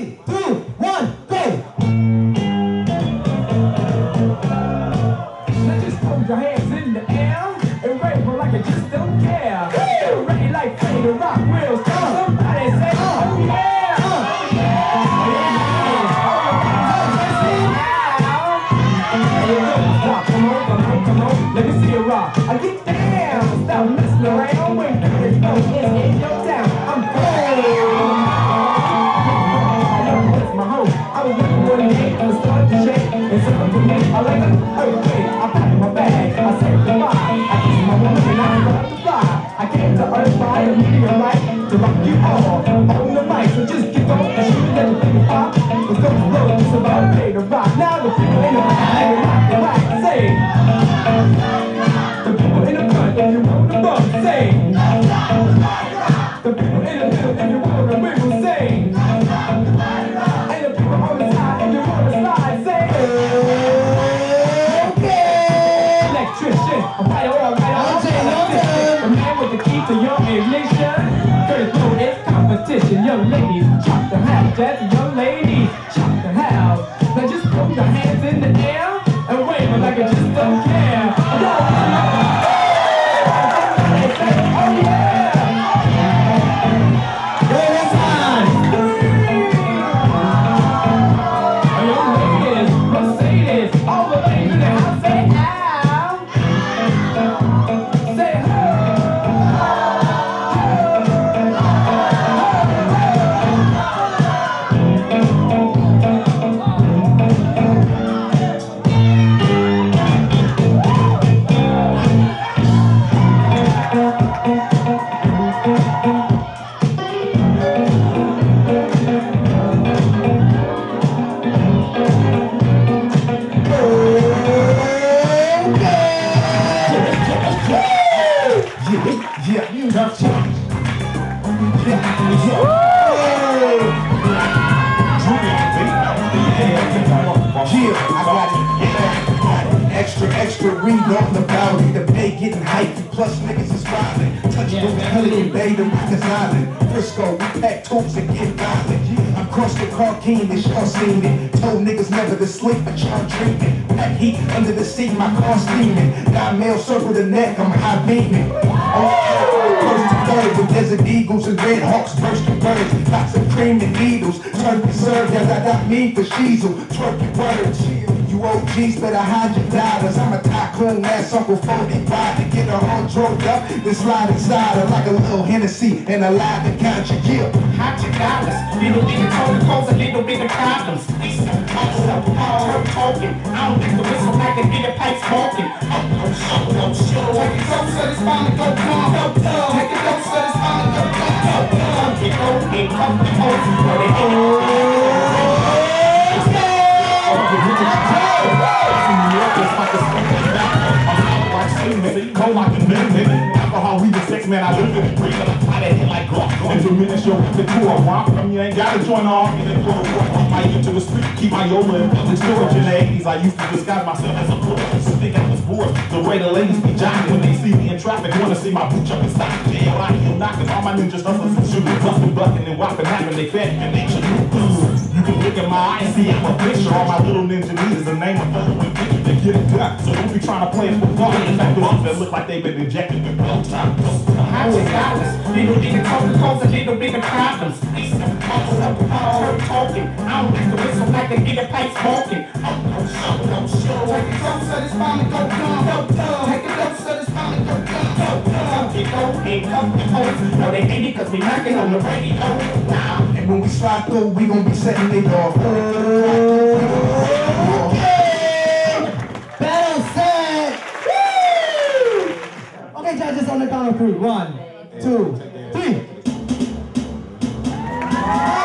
3, 2, 1, go! Now just hold your hands in the air and wave like you just don't care. Get ready like Freddie the Rock wheels. Somebody say, oh yeah! Oh yeah! Come on, come on, come on, let me see you rock. I get down, stop messing around. When it's in your town, I'm cold. That's my home. I was looking one day, I was starting to shake, and something to me, I like an earthquake. I packed my bag, I said goodbye. I kissed my woman and I started to fly. I came to earth by a meteorite to rock you all on the mic. So just kick off the shoes and let the thing pop. Let's go slow, just about ready to rock. Now the people in the back, they rock the rock. Say, the people in the front, if you want the bump, say, the people in the middle, if you want the wiggle, say, and the people on the side, if you want to slide, say, okay. Electrician, I'm right on, the man with the key to your ignition. Curtis Blow is competition. Young ladies, chop the house. Jazzy young ladies, chop the house. Now just put your hands in the air and wave like you just don't care. Oh yeah! Go inside! Young ladies, Mercedes, all the ladies in the house say ow! Say ho! Extra read on the boundary, the pay getting hyped, plus niggas is wildin'. Touch the Pelican Bay, the Rikers Island. Frisco, we pack tubes and get violent. I'm crossed the car keen, this y'all seen it. Told niggas never to sleep, but y'all dreaming. Pack heat under the seat, my car steaming. Got mail circle the neck, I'm high beaming. First to third with Desert Eagles and Red Hawks, bursting birds. Lots of cream and needles. Turkey served as I got mean for Shiesel. Turkey words. You OGs better hide your dollars. I'm a tycoon ass Uncle 45 to get her all drove up, then slide inside her like a little Hennessy and a live and count your yield. Hot your dollars, little bit of cold clothes, a little bit of problems. All talking, I don't think the whistle like to get the pipe smoking. Take a dose of this bomb and go calm. Take a dose of this bomb and go calm. Get old, get comfortable. Cold like a nigga, alcohol, weed, and sex, man, I live in the breathe, and I try to hit like Glock. And diminish your weapon to a romp, you ain't gotta join the army, then go to war. Keep my youth to the street, keep my Yola in public storage. In the 80s, I used to disguise myself as a bullet, stick out the sports. The way the ladies be jocking when they see me in traffic, wanna see my boot jump and stop. Jail, I heal knocking, all my ninjas hustlers and shooting, busting, bucking, and whopping, having they fat and they should. You can look in my eyes and see I'm a picture. All my little ninja needs a name of following picture to get it done. So don't be trying to play it for fun. In fact, the ones that look like they've been injected with blow time. Hot your dollars, little bit of cold clothes, a little bit of problems. All talking, I don't think the whistle like to get the pipe smoking. Take a dose of this bomb and go dumb. Take a dose of this bomb and go dumb. Get old, ain't comfortable. No, they hate it cause we knocking on the radio. And when we slide through, we gon' be setting it off. Battle set! Woo! Okay, judges on the count of 3. 1, 2, 3.